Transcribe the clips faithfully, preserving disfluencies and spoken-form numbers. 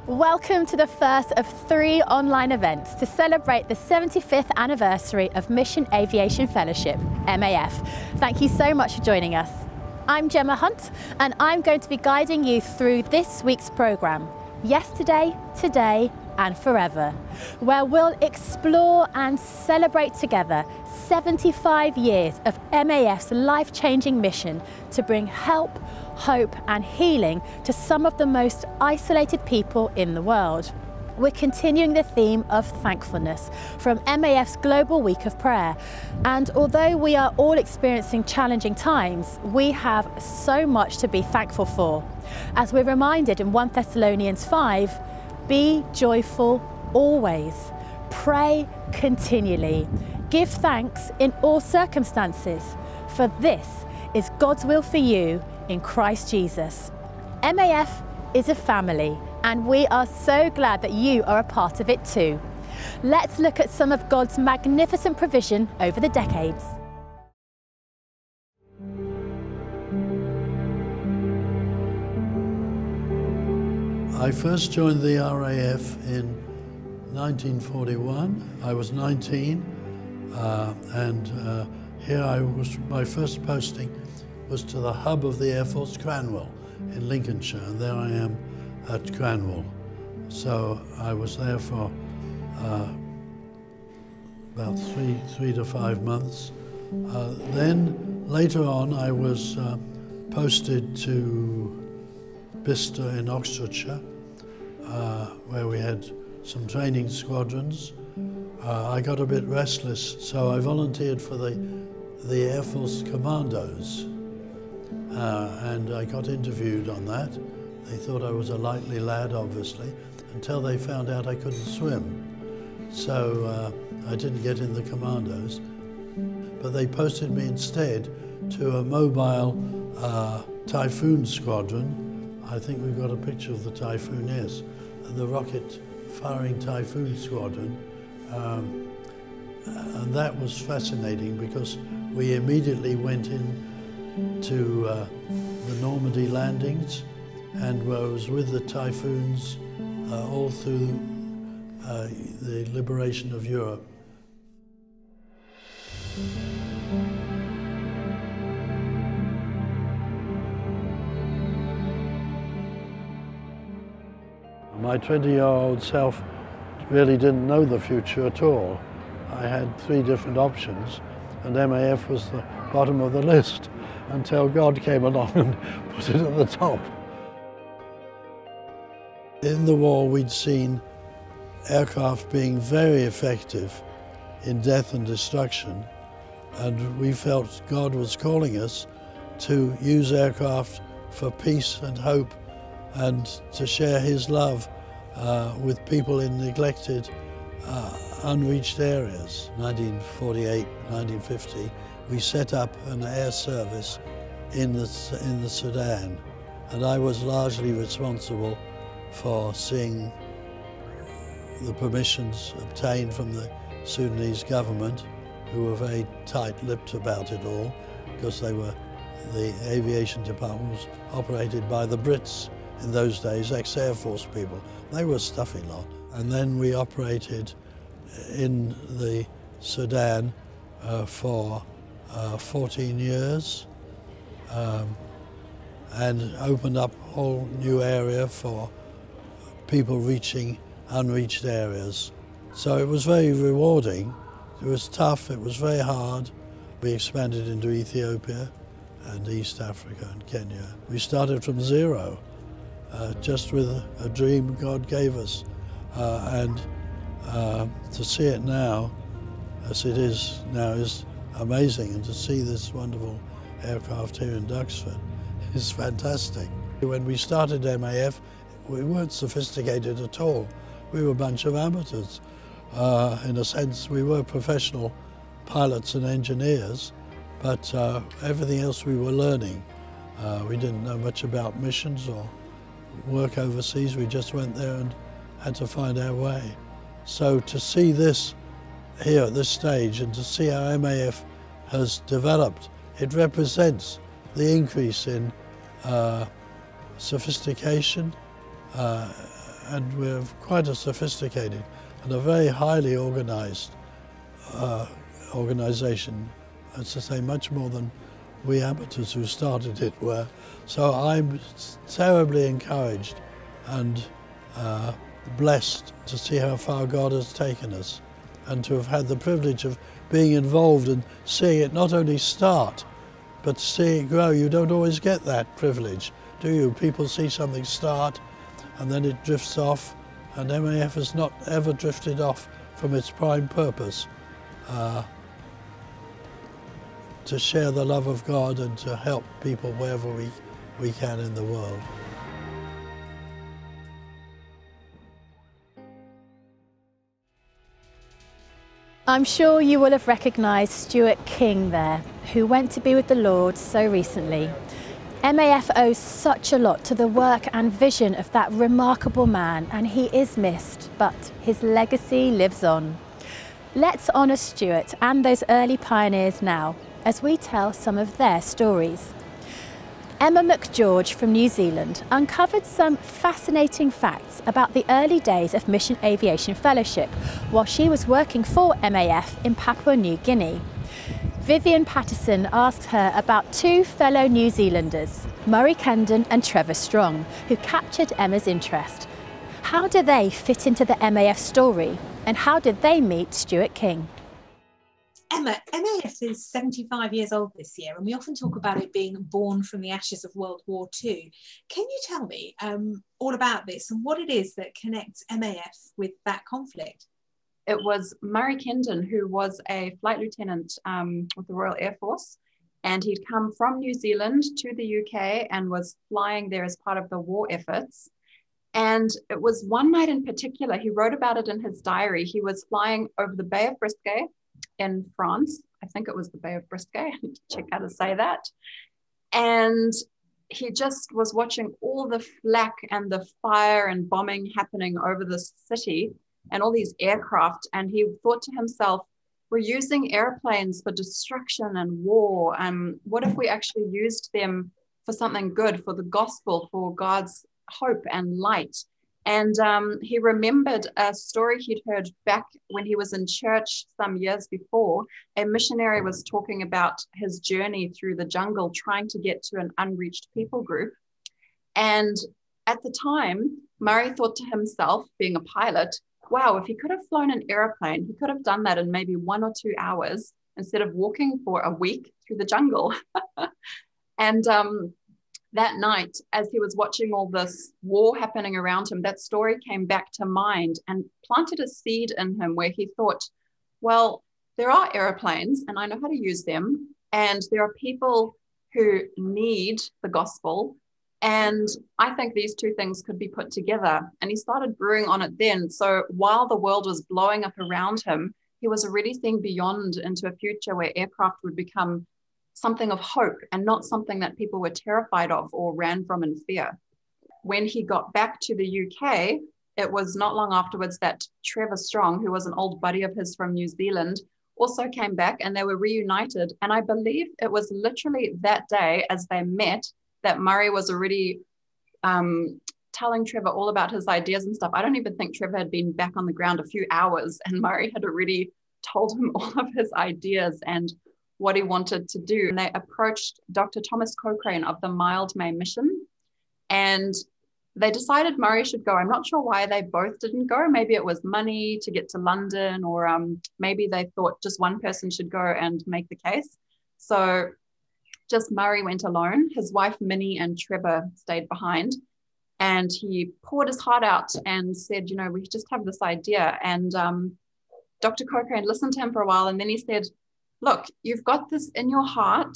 Welcome to the first of three online events to celebrate the seventy-fifth anniversary of Mission Aviation Fellowship, M A F. Thank you so much for joining us. I'm Gemma Hunt and I'm going to be guiding you through this week's programme, Yesterday, Today and Forever, where we'll explore and celebrate together seventy-five years of M A F's life-changing mission to bring help, hope and healing to some of the most isolated people in the world. We're continuing the theme of thankfulness from M A F's Global Week of Prayer. And although we are all experiencing challenging times, we have so much to be thankful for. As we're reminded in First Thessalonians five, be joyful always, pray continually, give thanks in all circumstances, for this is God's will for you in Christ Jesus. M A F is a family and we are so glad that you are a part of it too. Let's look at some of God's magnificent provision over the decades. I first joined the R A F in nineteen forty-one. I was nineteen uh, and uh, here I was, my first posting was to the hub of the Air Force, Cranwell, in Lincolnshire, and there I am at Cranwell. So I was there for uh, about three, three to five months. Uh, then later on I was uh, posted to Bicester in Oxfordshire, uh, where we had some training squadrons. Uh, I got a bit restless, so I volunteered for the, the Air Force Commandos. Uh, and I got interviewed on that. They thought I was a likely lad, obviously, until they found out I couldn't swim. So uh, I didn't get in the commandos. But they posted me instead to a mobile uh, Typhoon squadron. I think we've got a picture of the Typhoon, yes. The rocket-firing Typhoon squadron. Um, and that was fascinating because we immediately went in to uh, the Normandy landings and was with the Typhoons uh, all through uh, the liberation of Europe. My twenty-year-old self really didn't know the future at all. I had three different options and M A F was the bottom of the list, until God came along and put it at the top. In the war we'd seen aircraft being very effective in death and destruction, and we felt God was calling us to use aircraft for peace and hope and to share His love uh, with people in neglected, uh, unreached areas. nineteen forty-eight, nineteen fifty, we set up an air service in the, in the Sudan, and I was largely responsible for seeing the permissions obtained from the Sudanese government, who were very tight-lipped about it all, because they were, the aviation department was operated by the Brits in those days, ex-Air Force people. They were a stuffy lot. And then we operated in the Sudan uh, for Uh, fourteen years um, and opened up a whole new area for people reaching unreached areas. So it was very rewarding. It was tough, it was very hard. We expanded into Ethiopia and East Africa and Kenya. We started from zero, uh, just with a, a dream God gave us. Uh, and uh, to see it now, as it is now, is amazing, and to see this wonderful aircraft here in Duxford is fantastic. When we started M A F, we weren't sophisticated at all. We were a bunch of amateurs. Uh, in a sense, we were professional pilots and engineers, but uh, everything else we were learning. Uh, we didn't know much about missions or work overseas. We just went there and had to find our way. So to see this here at this stage and to see how M A F has developed, it represents the increase in uh, sophistication, uh, and we're quite a sophisticated and a very highly organized uh, organization. As I say, much more than we amateurs who started it were. So I'm terribly encouraged and uh, blessed to see how far God has taken us, and to have had the privilege of being involved and seeing it not only start, but seeing it grow. You don't always get that privilege, do you? People see something start and then it drifts off, and M A F has not ever drifted off from its prime purpose, uh, to share the love of God and to help people wherever we, we can in the world. I'm sure you will have recognised Stuart King there, who went to be with the Lord so recently. M A F owes such a lot to the work and vision of that remarkable man, and he is missed, but his legacy lives on. Let's honour Stuart and those early pioneers now, as we tell some of their stories. Emma McGeorge from New Zealand uncovered some fascinating facts about the early days of Mission Aviation Fellowship while she was working for M A F in Papua New Guinea. Vivian Patterson asked her about two fellow New Zealanders, Murray Kendon and Trevor Strong, who captured Emma's interest. How do they fit into the M A F story, and how did they meet Stuart King? Emma, M A F is seventy-five years old this year, and we often talk about it being born from the ashes of World War Two. Can you tell me um, all about this and what it is that connects M A F with that conflict? It was Murray Kendon, who was a flight lieutenant um, with the Royal Air Force, and he'd come from New Zealand to the U K and was flying there as part of the war efforts. And it was one night in particular, he wrote about it in his diary. He was flying over the Bay of Biscay in France. I think it was the Bay of Biscay. I need to check how to say that. And he just was watching all the flak and the fire and bombing happening over the city and all these aircraft. And he thought to himself, we're using airplanes for destruction and war. Um, what if we actually used them for something good, for the gospel, for God's hope and light? And um, he remembered a story he'd heard back when he was in church some years before. A missionary was talking about his journey through the jungle, trying to get to an unreached people group. And at the time, Murray thought to himself, being a pilot, wow, if he could have flown an airplane, he could have done that in maybe one or two hours instead of walking for a week through the jungle. And um, that night, as he was watching all this war happening around him, that story came back to mind and planted a seed in him where he thought, well, there are airplanes and I know how to use them. And there are people who need the gospel. And I think these two things could be put together. And he started brewing on it then. So while the world was blowing up around him, he was already seeing beyond into a future where aircraft would become something of hope and not something that people were terrified of or ran from in fear. When he got back to the U K, it was not long afterwards that Trevor Strong, who was an old buddy of his from New Zealand, also came back and they were reunited. And I believe it was literally that day as they met that Murray was already um, telling Trevor all about his ideas and stuff. I don't even think Trevor had been back on the ground a few hours and Murray had already told him all of his ideas and what he wanted to do. And they approached Doctor Thomas Cochrane of the Mildmay Mission, and they decided Murray should go. I'm not sure why they both didn't go. Maybe it was money to get to London, or um, maybe they thought just one person should go and make the case. So just Murray went alone. His wife, Minnie, and Trevor stayed behind. And he poured his heart out and said, you know, we just have this idea. And um, Doctor Cochrane listened to him for a while. And then he said, look, you've got this in your heart.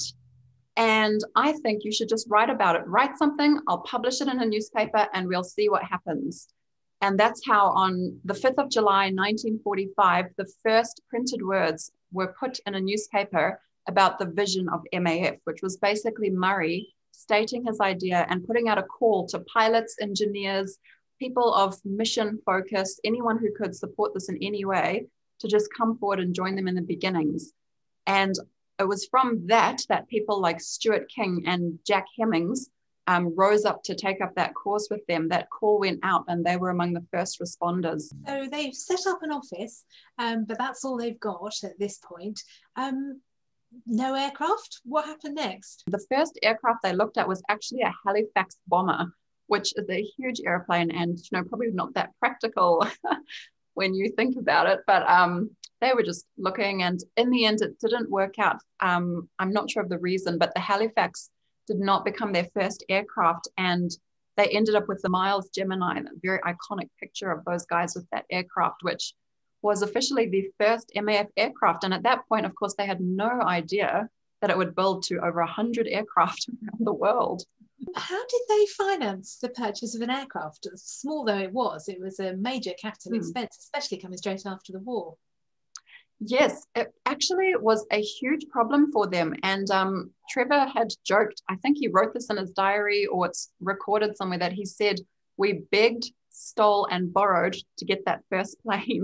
And I think you should just write about it. Write something, I'll publish it in a newspaper, and we'll see what happens. And that's how on the fifth of July, nineteen forty-five, the first printed words were put in a newspaper about the vision of M A F, which was basically Murray stating his idea and putting out a call to pilots, engineers, people of mission focus, anyone who could support this in any way, to just come forward and join them in the beginnings. And it was from that that people like Stuart King and Jack Hemmings um, rose up to take up that cause with them, that call went out and they were among the first responders. So they've set up an office, um, but that's all they've got at this point. Um, no aircraft? What happened next? The first aircraft they looked at was actually a Halifax bomber, which is a huge airplane and, you know, probably not that practical when you think about it. But um, they were just looking, and in the end, it didn't work out. Um, I'm not sure of the reason, but the Halifax did not become their first aircraft, and they ended up with the Miles Gemini, that very iconic picture of those guys with that aircraft, which was officially the first M A F aircraft. And at that point, of course, they had no idea that it would build to over one hundred aircraft around the world. How did they finance the purchase of an aircraft? Small though it was, it was a major capital hmm. expense, especially coming straight after the war. Yes, it actually was a huge problem for them. And um, Trevor had joked, I think he wrote this in his diary, or it's recorded somewhere, that he said, we begged, stole and borrowed to get that first plane.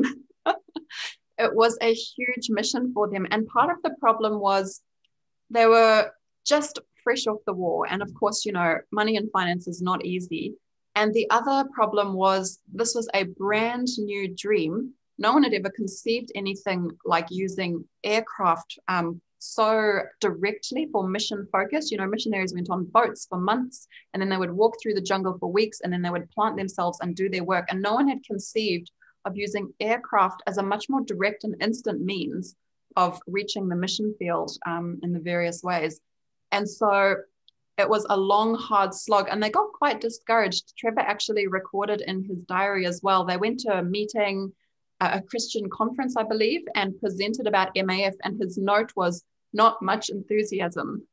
It was a huge mission for them. And part of the problem was they were just fresh off the war. And of course, you know, money and finance is not easy. And the other problem was this was a brand new dream. No one had ever conceived anything like using aircraft um, so directly for mission focus. You know, missionaries went on boats for months, and then they would walk through the jungle for weeks, and then they would plant themselves and do their work. And no one had conceived of using aircraft as a much more direct and instant means of reaching the mission field um, in the various ways. And so it was a long, hard slog, and they got quite discouraged. Trevor actually recorded in his diary as well. They went to a meeting, a Christian conference, I believe, and presented about M A F, and his note was not much enthusiasm.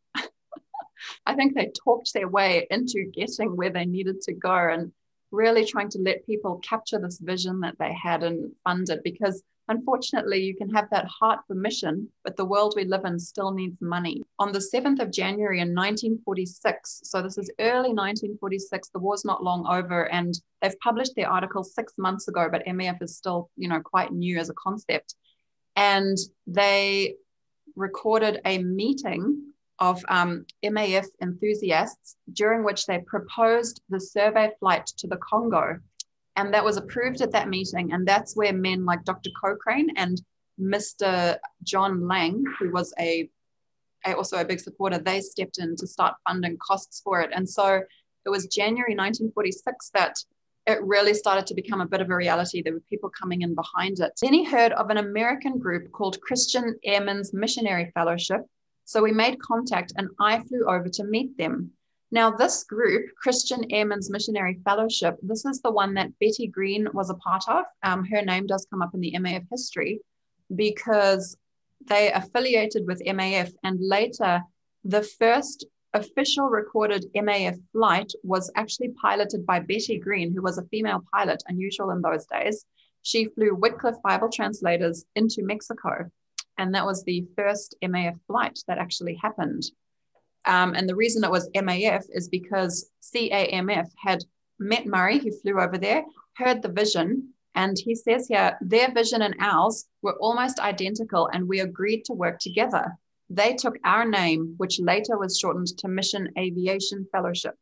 I think they talked their way into getting where they needed to go and really trying to let people capture this vision that they had and fund it, because unfortunately you can have that heart for mission, but the world we live in still needs money. On the seventh of January in nineteen forty-six, so this is early nineteen forty-six, the war's not long over, and they've published their article six months ago, but M A F is still, you know, quite new as a concept. And they recorded a meeting of um, M A F enthusiasts, during which they proposed the survey flight to the Congo. And that was approved at that meeting. And that's where men like Doctor Cochrane and Mister John Lang, who was a, a also a big supporter, they stepped in to start funding costs for it. And so it was January nineteen forty-six that it really started to become a bit of a reality. There were people coming in behind it. Then he heard of an American group called Christian Airmen's Missionary Fellowship. So we made contact, and I flew over to meet them. Now, this group, Christian Airmen's Missionary Fellowship, this is the one that Betty Green was a part of. Um, her name does come up in the M A F history because they affiliated with M A F, and later the first official recorded M A F flight was actually piloted by Betty Green, who was a female pilot, unusual in those days. She flew Wycliffe Bible translators into Mexico, and that was the first M A F flight that actually happened. Um, and the reason it was M A F is because C A M F had met Murray, who flew over there, heard the vision, and he says here, their vision and ours were almost identical, and we agreed to work together. They took our name, which later was shortened to Mission Aviation Fellowship.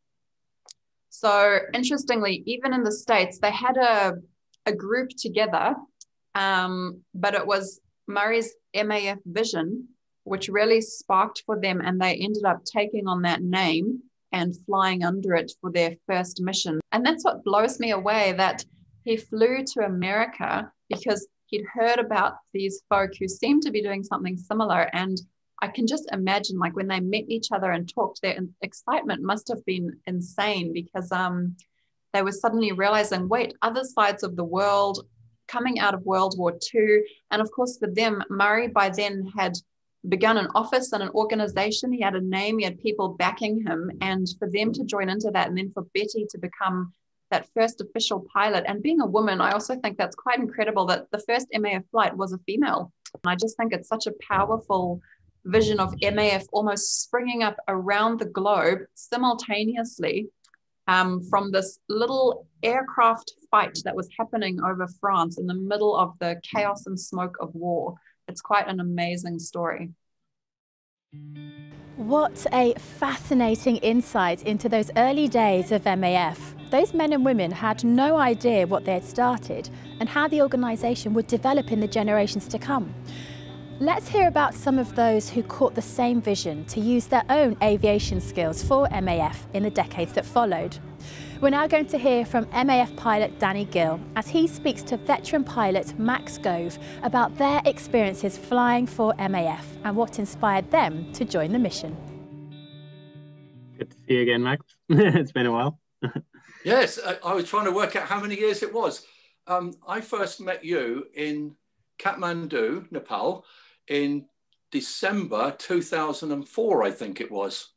So interestingly, even in the States, they had a, a group together, um, but it was Murray's M A F vision which really sparked for them, and they ended up taking on that name and flying under it for their first mission. And that's what blows me away, that he flew to America because he'd heard about these folk who seemed to be doing something similar. And I can just imagine, like, when they met each other and talked, their excitement must have been insane, because um, they were suddenly realizing, wait, other sides of the world coming out of World War Two. And of course, for them, Murray by then had begun an office and an organization. He had a name, he had people backing him, and for them to join into that, and then for Betty to become that first official pilot. And being a woman, I also think that's quite incredible that the first M A F flight was a female. And I just think it's such a powerful vision of M A F almost springing up around the globe simultaneously, um, from this little aircraft fight that was happening over France in the middle of the chaos and smoke of war. It's quite an amazing story. What a fascinating insight into those early days of M A F. Those men and women had no idea what they had started and how the organisation would develop in the generations to come. Let's hear about some of those who caught the same vision to use their own aviation skills for M A F in the decades that followed. We're now going to hear from M A F pilot Danny Gill as he speaks to veteran pilot Max Gove about their experiences flying for M A F and what inspired them to join the mission. Good to see you again, Max. It's been a while. Yes, I, I was trying to work out how many years it was. Um, I first met you in Kathmandu, Nepal, in December two thousand four, I think it was.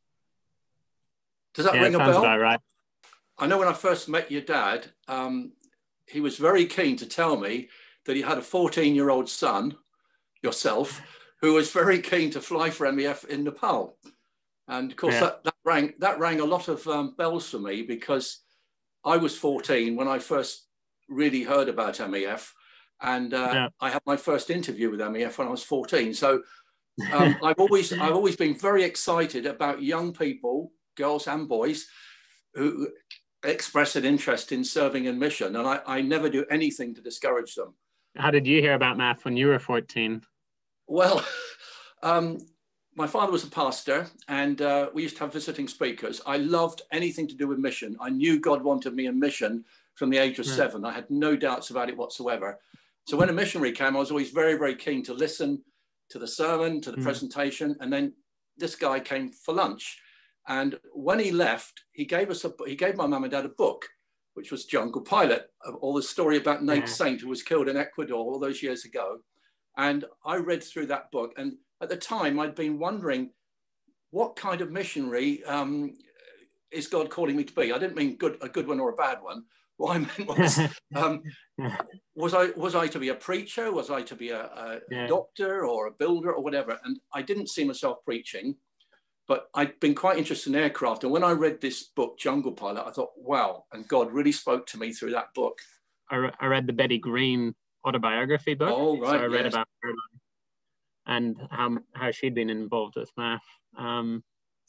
Does that yeah, ring a sounds bell? About right. I know when I first met your dad, um, he was very keen to tell me that he had a fourteen-year-old son, yourself, who was very keen to fly for M A F in Nepal. And of course, yeah. that, that, rang, that rang a lot of um, bells for me, because I was fourteen when I first really heard about M A F. And uh, yeah. I had my first interview with M A F when I was fourteen. So um, I've always I've always been very excited about young people, girls and boys, who express an interest in serving in mission, and I, I never do anything to discourage them. How did you hear about M A F when you were fourteen? Well, um, my father was a pastor, and uh, we used to have visiting speakers. I loved anything to do with mission. I knew God wanted me in mission from the age of mm. seven. I had no doubts about it whatsoever. So when a missionary came, I was always very, very keen to listen to the sermon, to the mm. presentation, and then this guy came for lunch. And when he left, he gave us a he gave my mum and dad a book, which was Jungle Pilot, all the story about Nate yeah. Saint, who was killed in Ecuador all those years ago. And I read through that book, and at the time I'd been wondering, what kind of missionary um, is God calling me to be? I didn't mean good a good one or a bad one. What I meant was, um, was I was I to be a preacher? Was I to be a, a yeah. doctor or a builder or whatever? And I didn't see myself preaching. But I'd been quite interested in aircraft. And when I read this book, Jungle Pilot, I thought, wow. And God really spoke to me through that book. I, re I read the Betty Green autobiography book. Oh, right. So I read yes. about her and how, how she'd been involved with M A F. Um,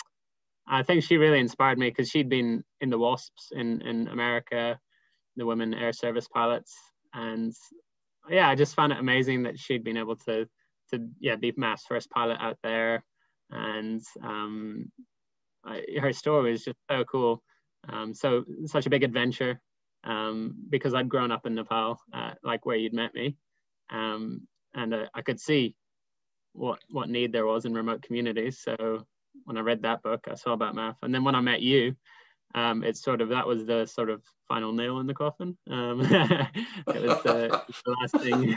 I think she really inspired me because she'd been in the WASPs in, in America, the Women Air Service Pilots. And yeah, I just found it amazing that she'd been able to, to yeah, be M A F's first pilot out there. And um, I, her story was just so cool. Um, so such a big adventure um, because I'd grown up in Nepal, uh, like where you'd met me. Um, and uh, I could see what, what need there was in remote communities. So when I read that book, I saw about M A F. And then when I met you, um, it's sort of, that was the sort of final nail in the coffin. Um, it was the, the last thing.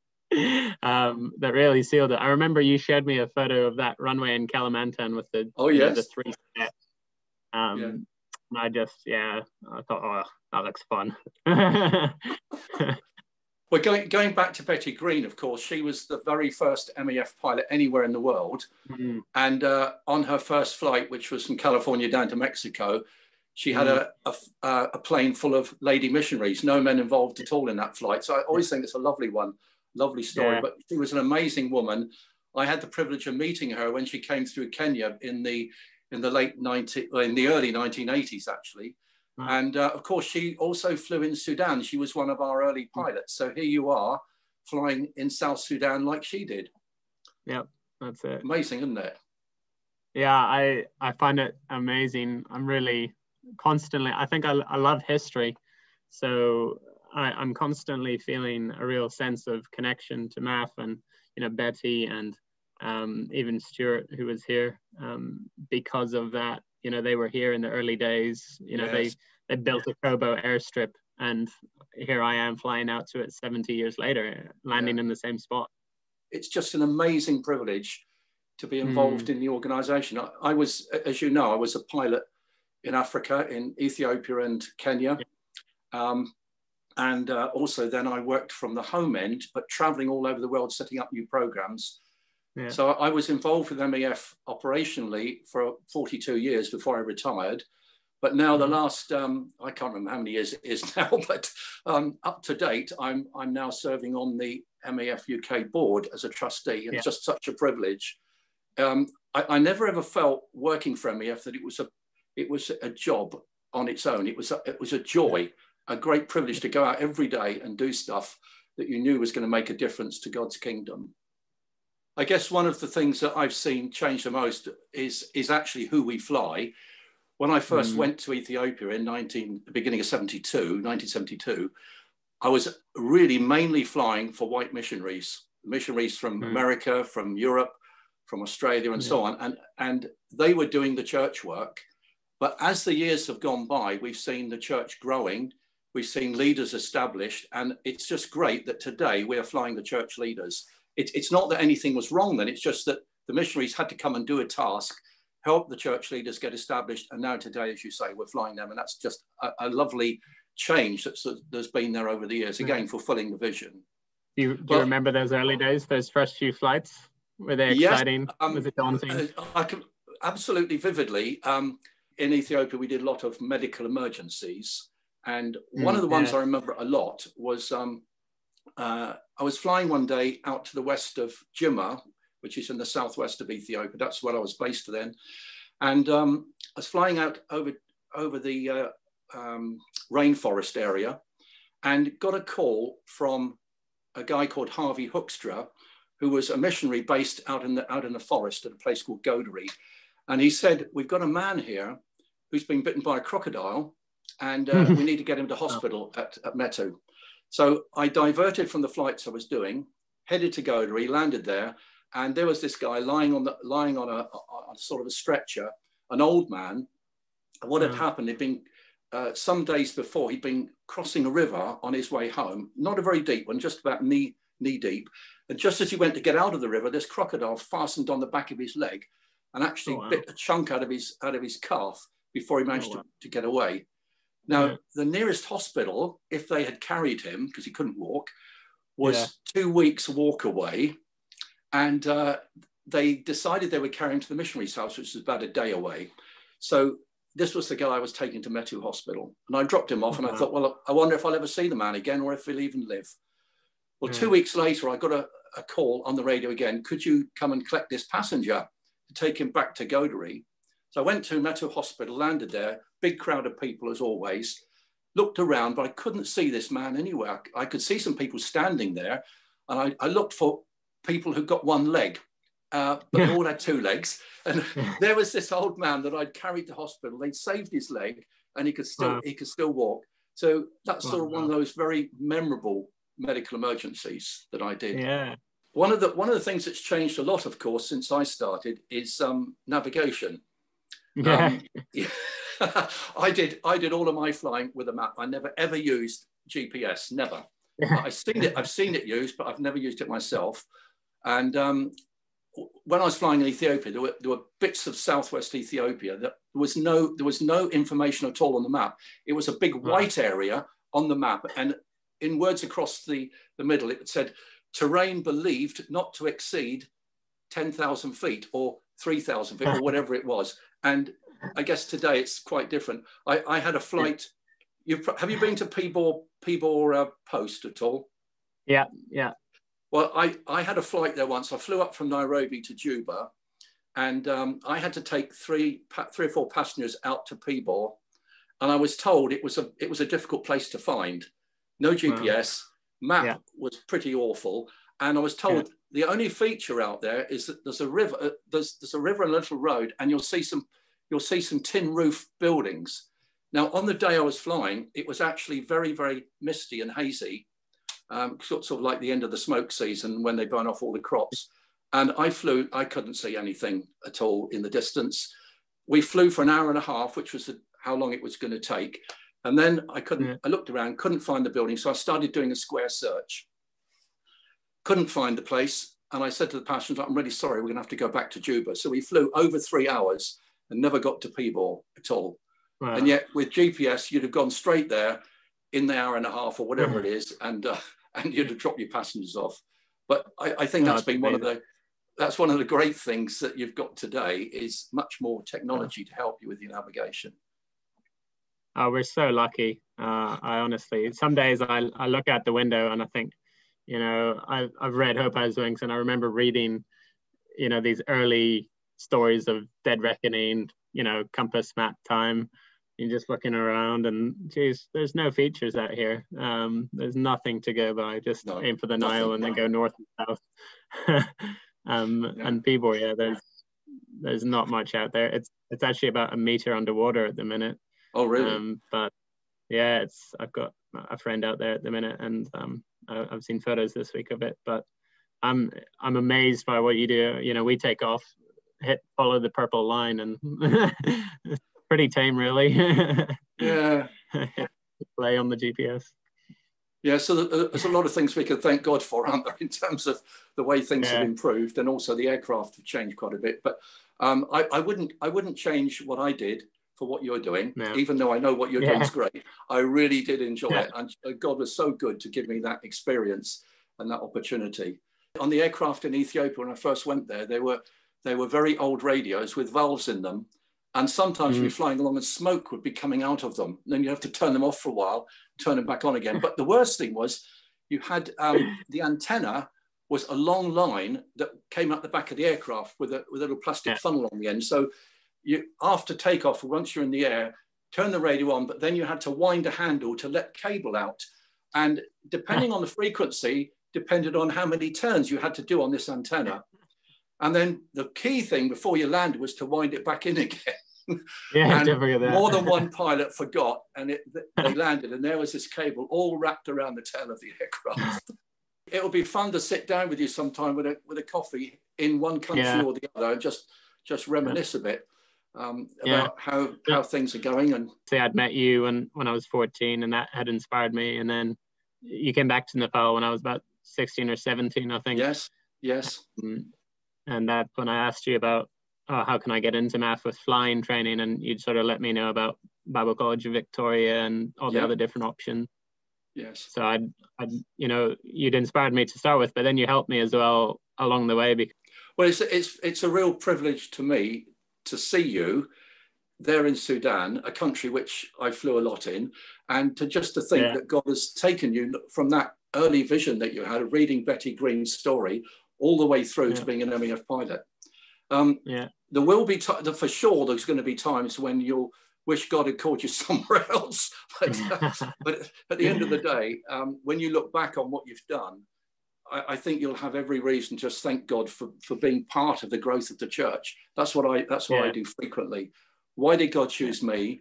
um, that really sealed it. I remember you showed me a photo of that runway in Kalimantan with the oh yes you know, the three steps. Um, yeah. And I just yeah I thought, oh, that looks fun. Well, going going back to Betty Green, of course, she was the very first M A F pilot anywhere in the world, mm-hmm. and uh, on her first flight, which was from California down to Mexico, she had mm-hmm. a, a a plane full of lady missionaries, no men involved at all in that flight. So I always think it's a lovely one. Lovely story, yeah. But she was an amazing woman. I had the privilege of meeting her when she came through Kenya in the in the late nineteen in the early nineteen eighties, actually. Mm. And uh, of course, she also flew in Sudan. She was one of our early pilots. So here you are, flying in South Sudan like she did. Yep, that's it. Amazing, isn't it? Yeah, I I find it amazing. I'm really constantly. I think I I love history, so. I, I'm constantly feeling a real sense of connection to M A F and, you know, Betty and um, even Stuart, who was here um, because of that. You know, they were here in the early days. You know, yes. they, they built a Kobo airstrip, and here I am flying out to it seventy years later, landing yeah. in the same spot. It's just an amazing privilege to be involved mm. in the organisation. I, I was, as you know, I was a pilot in Africa, in Ethiopia and Kenya. Yeah. Um, And uh, also then I worked from the home end, but traveling all over the world, setting up new programs. Yeah. So I was involved with M A F operationally for forty-two years before I retired. But now the last, um, I can't remember how many years it is now, but um, up to date, I'm, I'm now serving on the M A F U K board as a trustee. And yeah. It's just such a privilege. Um, I, I never ever felt working for M A F that it was a, it was a job on its own. It was a, it was a joy, a great privilege to go out every day and do stuff that you knew was going to make a difference to God's kingdom. I guess one of the things that I've seen change the most is, is actually who we fly. When I first mm. went to Ethiopia in nineteen, the beginning of seventy-two, nineteen seventy-two, I was really mainly flying for white missionaries, missionaries from mm. America, from Europe, from Australia and yeah. so on. And, and they were doing the church work. But as the years have gone by, we've seen the church growing. We've seen leaders established. And it's just great that today we are flying the church leaders. It, it's not that anything was wrong then. It's just that the missionaries had to come and do a task, help the church leaders get established. And now today, as you say, we're flying them. And that's just a, a lovely change that's, that's been there over the years, again, fulfilling the vision. Do you, do but, you remember those early days, those first few flights? Were they exciting? Yes, um, was it daunting? Uh, I can absolutely vividly. Um, in Ethiopia, we did a lot of medical emergencies. And one mm, of the ones yeah. I remember a lot was um, uh, I was flying one day out to the west of Jimma, which is in the southwest of Ethiopia. That's where I was based then. And um, I was flying out over, over the uh, um, rainforest area and got a call from a guy called Harvey Hoekstra, who was a missionary based out in the, out in the forest at a place called Goderi. And he said, we've got a man here who's been bitten by a crocodile and uh, we need to get him to hospital at, at Metu. So I diverted from the flights I was doing, headed to Goderi, landed there, and there was this guy lying on the lying on a, on a sort of a stretcher, an old man. And what had happened, he'd been, uh, some days before, he'd been crossing a river on his way home, not a very deep one, just about knee, knee deep. And just as he went to get out of the river, this crocodile fastened on the back of his leg and actually oh, wow. bit a chunk out of his, out of his calf before he managed oh, wow. to, to get away. Now, yeah. the nearest hospital, if they had carried him, because he couldn't walk, was yeah. two weeks walk away. And uh, they decided they would carry him to the missionary's house, which was about a day away. So this was the guy I was taking to Metu Hospital. And I dropped him off oh, and I wow. thought, well, I wonder if I'll ever see the man again or if he'll even live. Well, yeah. two weeks later, I got a, a call on the radio again. Could you come and collect this passenger to take him back to Goderi? So I went to Metu Hospital, landed there, big crowd of people as always, looked around, but I couldn't see this man anywhere. I could see some people standing there, and I, I looked for people who got one leg, uh, but yeah. they all had two legs. And there was this old man that I'd carried to hospital. They'd saved his leg, and he could still wow. he could still walk. So that's wow. sort of one of those very memorable medical emergencies that I did. Yeah. One of the one of the things that's changed a lot, of course, since I started is um, navigation. Yeah. Um, yeah. I did I did all of my flying with a map. I never ever used G P S, never. Yeah. I've seen it, I've seen it used, but I've never used it myself. And um, when I was flying in Ethiopia, there were, there were bits of southwest Ethiopia that there was no there was no information at all on the map. It was a big white area on the map, and in words across the, the middle, it said terrain believed not to exceed ten thousand feet or three thousand feet or whatever it was. And I guess today it's quite different. I, I had a flight. You've, have you been to Pibor, Pibor uh, Post at all? Yeah, yeah. Well, I, I had a flight there once. I flew up from Nairobi to Juba, and um, I had to take three, three or four passengers out to Pibor, and I was told it was a it was a difficult place to find. No G P S, wow. map yeah. was pretty awful, and I was told yeah. the only feature out there is that there's a river, uh, there's there's a river and a little road, and you'll see some you'll see some tin roof buildings. Now, on the day I was flying, it was actually very, very misty and hazy, um, sort, sort of like the end of the smoke season when they burn off all the crops. And I flew, I couldn't see anything at all in the distance. We flew for an hour and a half, which was the, how long it was going to take. And then I couldn't, yeah. I looked around, couldn't find the building. So I started doing a square search. Couldn't find the place. And I said to the passenger, I'm really sorry, we're going to have to go back to Juba. So we flew over three hours and never got to Pibor at all. Wow. And yet with G P S, you'd have gone straight there in the hour and a half or whatever mm. it is, and uh, and you'd have dropped your passengers off. But I, I think no, that's been one of the that's one of the great things that you've got today is much more technology to help you with your navigation. Oh, we're so lucky. Uh, I honestly, some days I, I look out the window and I think, you know, I've, I've read Hope Has Wings, and I remember reading, you know, these early stories of dead reckoning, you know, compass map time. You're just looking around and geez, there's no features out here. Um, there's nothing to go by. Just no, aim for the nothing, Nile and then go north and south. um, yeah. And Peeble, yeah, there's there's not much out there. It's it's actually about a meter underwater at the minute. Oh, really? Um, but yeah, it's I've got a friend out there at the minute, and um, I've seen photos this week of it. But I'm I'm amazed by what you do. You know, we take off, hit follow the purple line, and pretty tame, really. Yeah. Play on the G P S. Yeah, so there's a lot of things we can thank God for, aren't there, in terms of the way things yeah. have improved, and also the aircraft have changed quite a bit. But um, I, I wouldn't I wouldn't change what I did for what you're doing, no. even though I know what you're yeah. doing is great. I really did enjoy yeah. it, and God was so good to give me that experience and that opportunity. On the aircraft in Ethiopia, when I first went there, they were they were very old radios with valves in them. And sometimes mm. you'd be flying along and smoke would be coming out of them. And then you have to turn them off for a while, turn them back on again. But the worst thing was you had um, the antenna was a long line that came out the back of the aircraft with a, with a little plastic yeah. funnel on the end. So you, after takeoff, once you're in the air, turn the radio on, but then you had to wind a handle to let cable out. And depending on the frequency, depended on how many turns you had to do on this antenna. And then the key thing before you landed was to wind it back in again. Yeah, and don't forget that. More than one pilot forgot, and it, they landed, and there was this cable all wrapped around the tail of the aircraft. It would be fun to sit down with you sometime with a with a coffee in one country yeah. or the other, and just just reminisce yeah. a bit um, about yeah. how how things are going. And say I'd met you when when I was fourteen, and that had inspired me. And then you came back to Nepal when I was about sixteen or seventeen, I think. Yes, yes. Um, and that's when I asked you about, oh, how can I get into M A F with flying training? And you'd sort of let me know about Bible College of Victoria and all the yeah. other different options. Yes. So I'd, I'd, you know, you'd inspired me to start with, but then you helped me as well along the way. Because well, it's, it's, it's a real privilege to me to see you there in Sudan, a country which I flew a lot in, and to just to think yeah. that God has taken you from that early vision that you had of reading Betty Green's story all the way through yeah. to being an M A F pilot. Um, yeah. There will be, t for sure, there's going to be times when you'll wish God had called you somewhere else. But, uh, but at the end of the day, um, when you look back on what you've done, I, I think you'll have every reason to just thank God for, for being part of the growth of the church. That's what I, that's what yeah. I do frequently. Why did God choose me?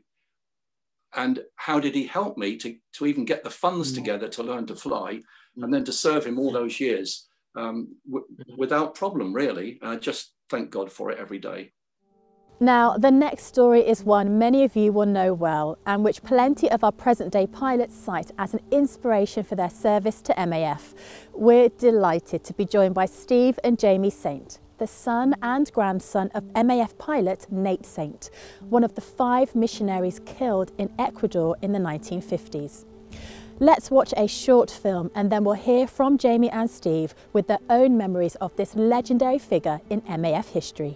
And how did he help me to, to even get the funds mm. together to learn to fly mm. and then to serve him all those years um, w without problem, really. I just thank God for it every day. Now, the next story is one many of you will know well, and which plenty of our present-day pilots cite as an inspiration for their service to M A F. We're delighted to be joined by Saint and Jaime Saint, the son and grandson of M A F pilot Nate Saint, one of the five missionaries killed in Ecuador in the nineteen fifties. Let's watch a short film, and then we'll hear from Jaime and Steve with their own memories of this legendary figure in M A F history.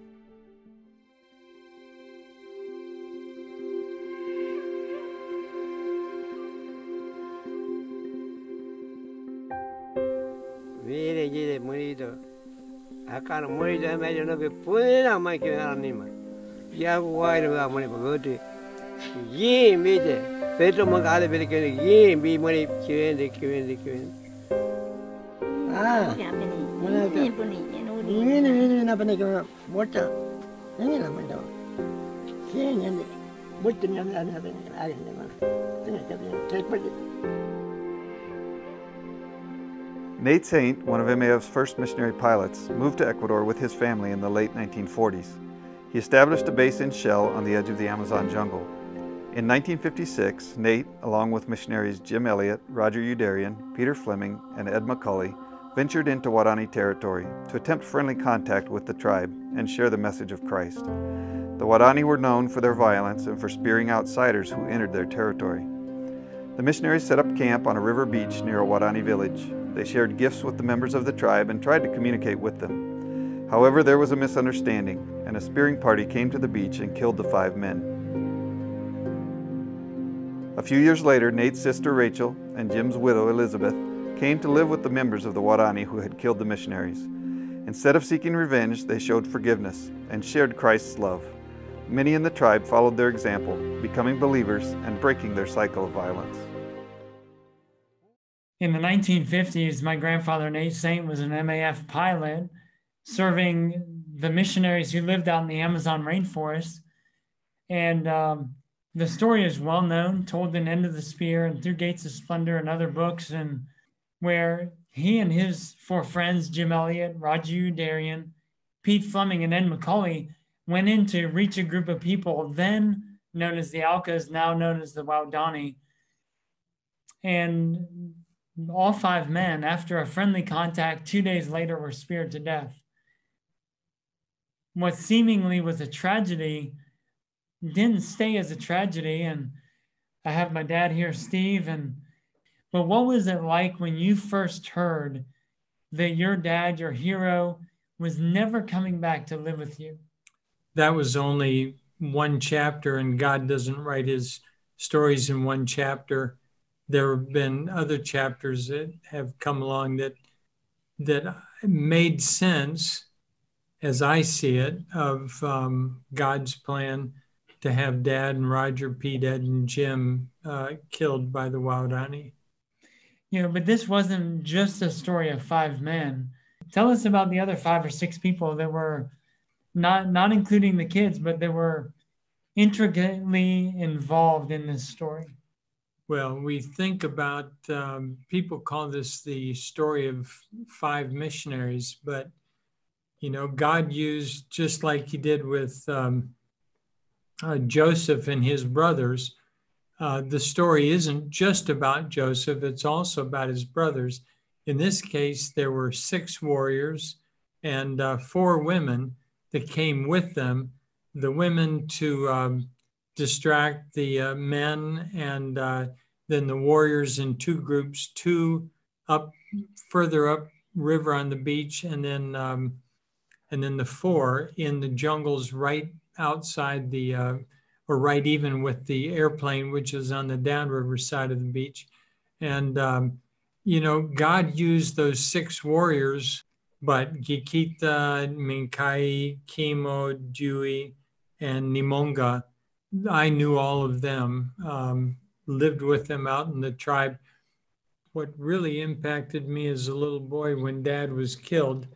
Nate Saint, one of M A F's first missionary pilots, moved to Ecuador with his family in the late nineteen forties. He established a base in Shell on the edge of the Amazon jungle. In nineteen fifty-six, Nate, along with missionaries Jim Elliott, Roger Udarian, Peter Fleming, and Ed McCulley, ventured into Waodani territory to attempt friendly contact with the tribe and share the message of Christ. The Waodani were known for their violence and for spearing outsiders who entered their territory. The missionaries set up camp on a river beach near a Waodani village. They shared gifts with the members of the tribe and tried to communicate with them. However, there was a misunderstanding, and a spearing party came to the beach and killed the five men. A few years later, Nate's sister Rachel and Jim's widow Elizabeth came to live with the members of the Waodani who had killed the missionaries. Instead of seeking revenge, they showed forgiveness and shared Christ's love. Many in the tribe followed their example, becoming believers and breaking their cycle of violence. In the nineteen fifties, my grandfather, Saint, was an M A F pilot serving the missionaries who lived out in the Amazon rainforest. And um, the story is well known, told in End of the Spear and Through Gates of Splendor and other books, and where he and his four friends, Jim Elliott, Raju Darian, Pete Fleming, and Ed McCauley, went in to reach a group of people then known as the Alkas, now known as the Waodani. And all five men, after a friendly contact, two days later were speared to death. What seemingly was a tragedy didn't stay as a tragedy. And I have my dad here, Steve. And but what was it like when you first heard that your dad, your hero, was never coming back to live with you? That was only one chapter, and God doesn't write his stories in one chapter. There have been other chapters that have come along that that made sense, as I see it, of um, God's plan to have Dad and Roger, Pete, Ed, and Jim uh, killed by the Waodani. You know, but this wasn't just a story of five men. Tell us about the other five or six people that were not not including the kids, but they were intricately involved in this story. Well, we think about, um, people call this the story of five missionaries, but, you know, God used, just like he did with um, uh, Joseph and his brothers, uh, the story isn't just about Joseph, it's also about his brothers. In this case, there were six warriors and uh, four women that came with them, the women to um, distract the uh, men, and uh, then the warriors in two groups, two up further up river on the beach, and then um, and then the four in the jungles right outside the, uh, or right even with the airplane, which is on the downriver side of the beach. And, um, you know, God used those six warriors, but Gikita, Minkai, Kimo, Dewey, and Nimonga, I knew all of them, um, lived with them out in the tribe. What really impacted me as a little boy when Dad was killed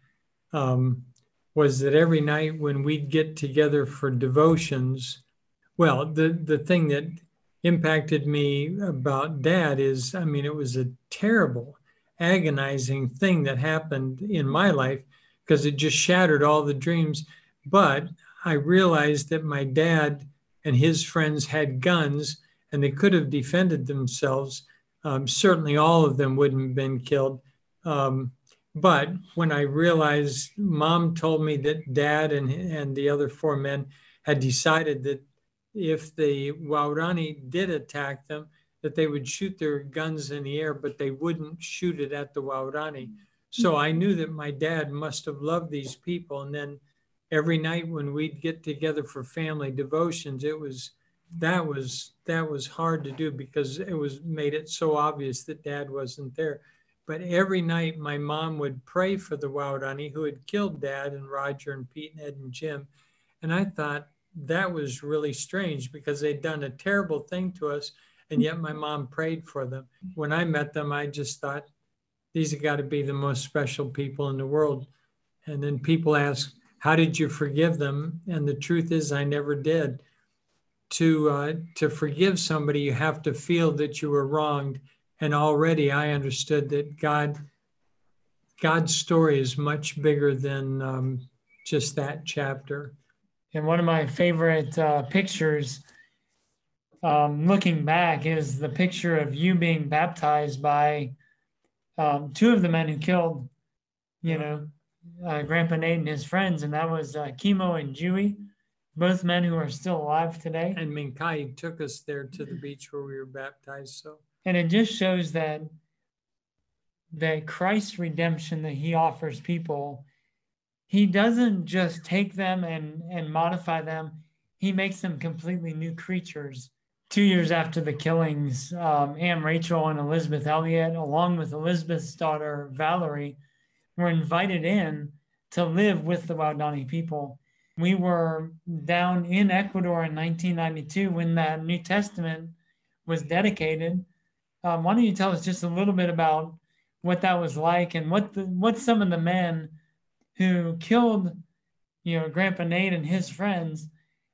um, was that every night when we'd get together for devotions, well, the, the thing that impacted me about Dad is, I mean, it was a terrible, agonizing thing that happened in my life because it just shattered all the dreams. But I realized that my dad and his friends had guns and they could have defended themselves. Um, certainly all of them wouldn't have been killed. Um, but when I realized, Mom told me that Dad and, and the other four men had decided that if the Waodani did attack them, that they would shoot their guns in the air, but they wouldn't shoot it at the Waodani. So I knew that my dad must have loved these people. And then every night when we'd get together for family devotions, it was, that was, that was hard to do because it was made it so obvious that Dad wasn't there. But every night my mom would pray for the Waodani who had killed Dad and Roger and Pete and Ed and Jim. And I thought that was really strange because they'd done a terrible thing to us. And yet my mom prayed for them. When I met them, I just thought, these have got to be the most special people in the world. And then people ask, how did you forgive them? And the truth is, I never did. To, uh, to forgive somebody, you have to feel that you were wronged. And already I understood that God, God's story is much bigger than um, just that chapter. And one of my favorite uh, pictures, um, looking back, is the picture of you being baptized by um, two of the men who killed, you know, uh, Grandpa Nate and his friends. And that was uh, Kimo and Dewey, both men who are still alive today. And Minkai took us there to the beach where we were baptized. So, and it just shows that that Christ's redemption that he offers people, he doesn't just take them and, and modify them. He makes them completely new creatures. Two years after the killings, um, Anne Rachel and Elizabeth Elliott, along with Elizabeth's daughter, Valerie, were invited in to live with the Waodani people. We were down in Ecuador in nineteen ninety-two when that New Testament was dedicated. Um, why don't you tell us just a little bit about what that was like and what the, what some of the men who killed, you know, Grandpa Nate and his friends,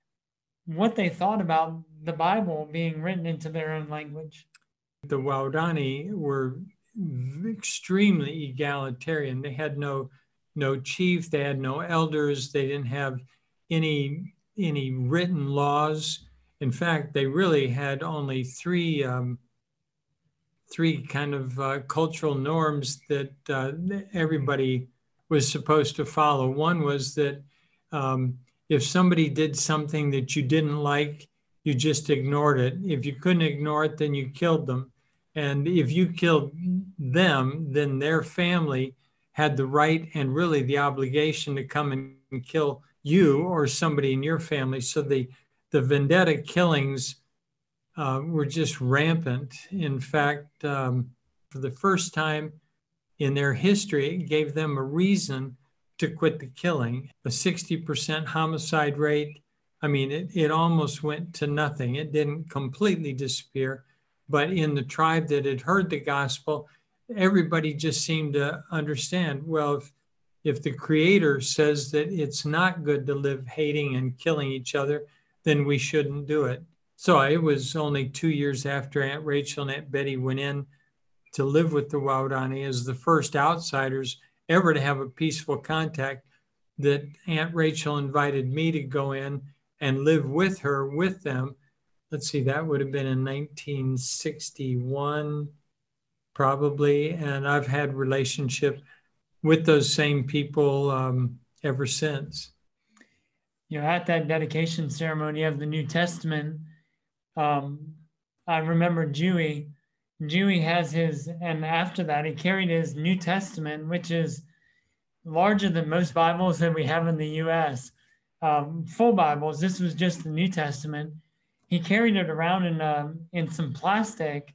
what they thought about the Bible being written into their own language. The Waodani were extremely egalitarian. They had no no chief, they had no elders, they didn't have any any written laws. In fact, they really had only three um, three kind of uh, cultural norms that uh, everybody was supposed to follow. One was that um, if somebody did something that you didn't like, you just ignored it. If you couldn't ignore it, then you killed them. And if you killed them, then their family had the right and really the obligation to come and kill you or somebody in your family. So the, the vendetta killings uh, were just rampant. In fact, um, for the first time in their history, it gave them a reason to quit the killing. A sixty percent homicide rate. I mean, it, it almost went to nothing. It didn't completely disappear, but in the tribe that had heard the gospel, everybody just seemed to understand, well, if, if the Creator says that it's not good to live hating and killing each other, then we shouldn't do it. So it was only two years after Aunt Rachel and Aunt Betty went in to live with the Waodani as the first outsiders ever to have a peaceful contact that Aunt Rachel invited me to go in and live with her, with them. Let's see, that would have been in nineteen sixty-one, probably. And I've had relationship with those same people um, ever since. You know, at that dedication ceremony of the New Testament, um, I remember Dewey. Dewey has his, and after that, he carried his New Testament, which is larger than most Bibles that we have in the U S Um, full Bibles. This was just the New Testament. He carried it around in um, in some plastic.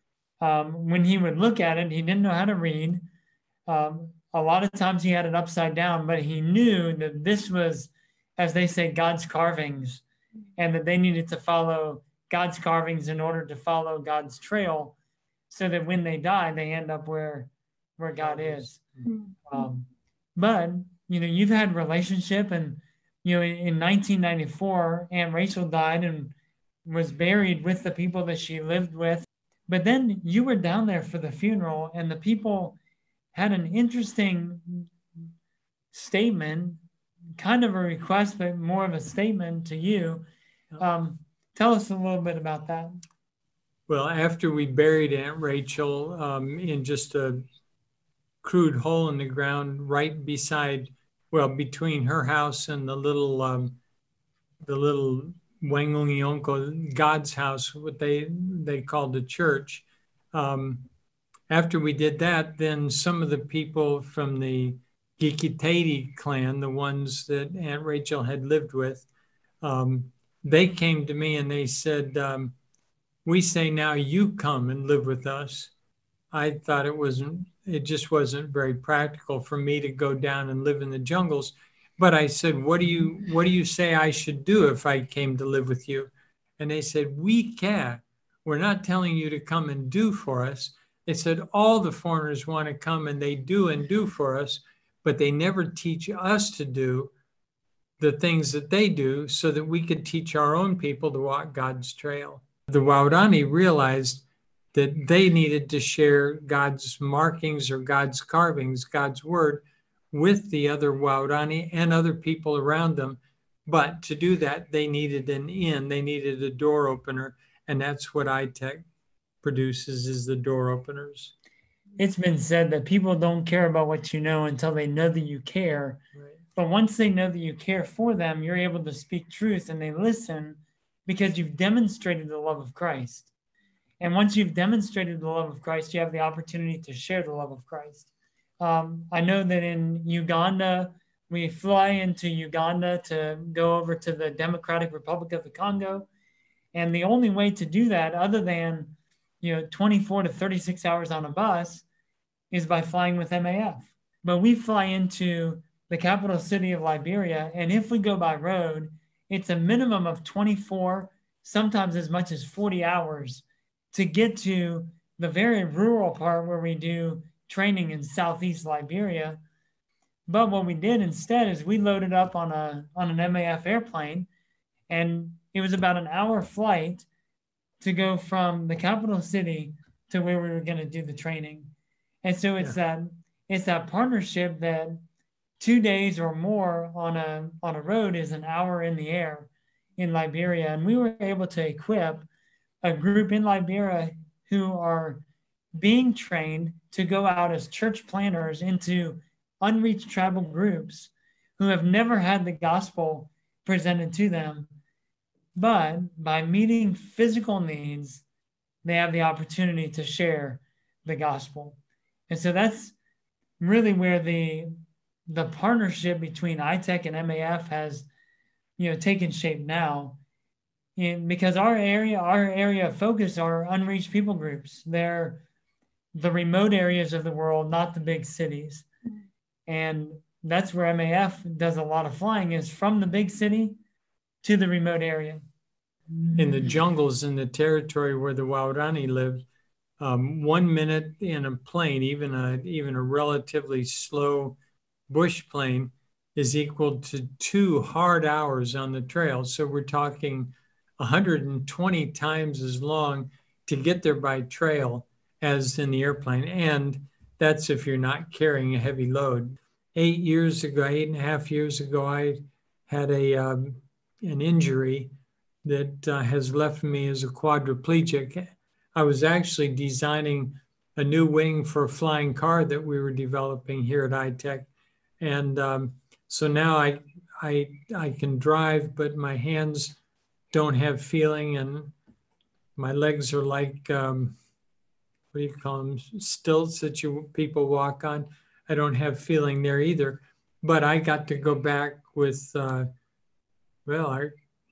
Um, when he would look at it, he didn't know how to read. Um, a lot of times he had it upside down, but he knew that this was, as they say, God's carvings, and that they needed to follow God's carvings in order to follow God's trail, so that when they die, they end up where where God is. Um, but you know, you've had relationship, and you know, in nineteen ninety-four, Aunt Rachel died and was buried with the people that she lived with. But then you were down there for the funeral, and the people had an interesting statement, kind of a request, but more of a statement to you. Um, tell us a little bit about that. Well, after we buried Aunt Rachel um, in just a crude hole in the ground right beside, well, between her house and the little, um, the little Wangungionko, God's house, what they they called the church. Um, after we did that, then some of the people from the Gikitati clan, the ones that Aunt Rachel had lived with, um, they came to me and they said, um, we say now you come and live with us. I thought it wasn't, it just wasn't very practical for me to go down and live in the jungles. But I said, what do you, what do you say I should do if I came to live with you? And they said, we can't. We're not telling you to come and do for us. They said, all the foreigners want to come and they do and do for us, but they never teach us to do the things that they do so that we could teach our own people to walk God's trail. The Waodani realized that they needed to share God's markings or God's carvings, God's word, with the other Waodani and other people around them. But to do that, they needed an in, they needed a door opener. And that's what iTech produces, is the door openers. It's been said that people don't care about what you know until they know that you care. Right. But once they know that you care for them, you're able to speak truth and they listen because you've demonstrated the love of Christ. And once you've demonstrated the love of Christ, you have the opportunity to share the love of Christ. Um, I know that in Uganda, we fly into Uganda to go over to the Democratic Republic of the Congo. And the only way to do that, other than, you know, twenty-four to thirty-six hours on a bus, is by flying with M A F. But we fly into the capital city of Liberia. And if we go by road, it's a minimum of twenty-four, sometimes as much as forty hours to get to the very rural part where we do training in southeast Liberia. But what we did instead is we loaded up on a on an M A F airplane, and it was about an hour flight to go from the capital city to where we were going to do the training. And so it's yeah. that it's that partnership that two days or more on a on a road is an hour in the air in Liberia. And we were able to equip a group in Liberia who are being trained to go out as church planners into unreached tribal groups who have never had the gospel presented to them. But by meeting physical needs, they have the opportunity to share the gospel. And so that's really where the, the partnership between I T E C and M A F has, you know, taken shape now. And because our area, our area of focus are unreached people groups. They're the remote areas of the world, not the big cities. And that's where M A F does a lot of flying, is from the big city to the remote area. In the jungles in the territory where the Waorani lived, um, one minute in a plane, even a, even a relatively slow bush plane, is equal to two hard hours on the trail. So we're talking one hundred twenty times as long to get there by trail as in the airplane. And that's if you're not carrying a heavy load. Eight years ago, eight and a half years ago, I had a um, an injury that uh, has left me as a quadriplegic. I was actually designing a new wing for a flying car that we were developing here at I T E C. And um, so now I, I, I can drive, but my hands don't have feeling, and my legs are like, um, what do you call them, stilts that you people walk on. I don't have feeling there either. But I got to go back with, uh, well, our,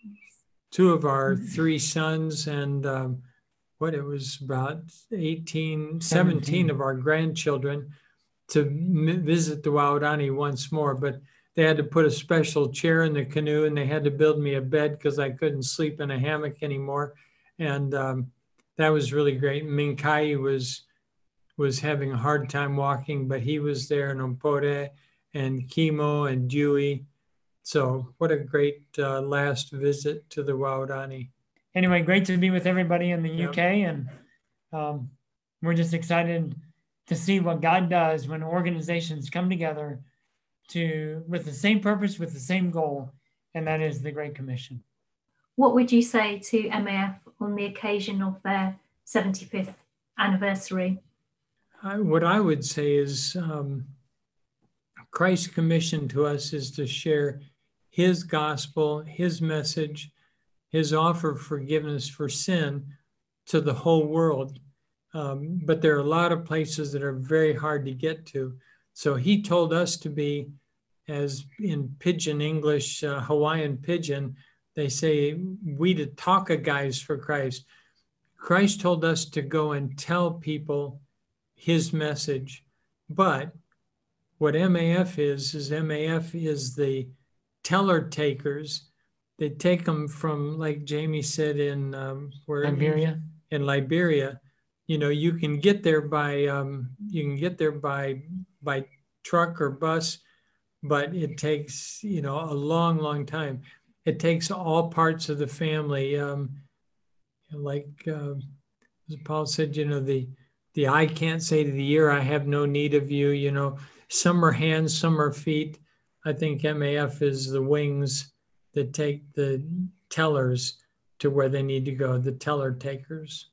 two of our three sons and um, what it was about eighteen, seventeen of our grandchildren to visit the Waorani once more. But they had to put a special chair in the canoe, and they had to build me a bed because I couldn't sleep in a hammock anymore. And um, that was really great. Minkai was was having a hard time walking, but he was there, and Ompore and Kimo and Dewey. So what a great uh, last visit to the Waorani. Anyway, great to be with everybody in the yep. U K. And um, we're just excited to see what God does when organizations come together to with the same purpose, with the same goal, and that is the Great Commission. What would you say to M A F on the occasion of their seventy-fifth anniversary? I, what I would say is um, Christ's commission to us is to share his gospel, his message, his offer of forgiveness for sin to the whole world. Um, but there are a lot of places that are very hard to get to. So he told us to be, as in Pidgin English, uh, Hawaiian Pidgin, they say, we to talk a guys for Christ. Christ told us to go and tell people his message. But what M A F is, is M A F is the teller takers. They take them from, like Jamie said, in um, where Liberia. In Liberia, you know, you can get there by um, you can get there by by truck or bus, but it takes, you know, a long, long time. It takes all parts of the family. Um, like uh, as Paul said, you know, the the eye can't say to the ear, I have no need of you. You know, some are hands, some are feet. I think M A F is the wings that take the tellers to where they need to go, the teller takers.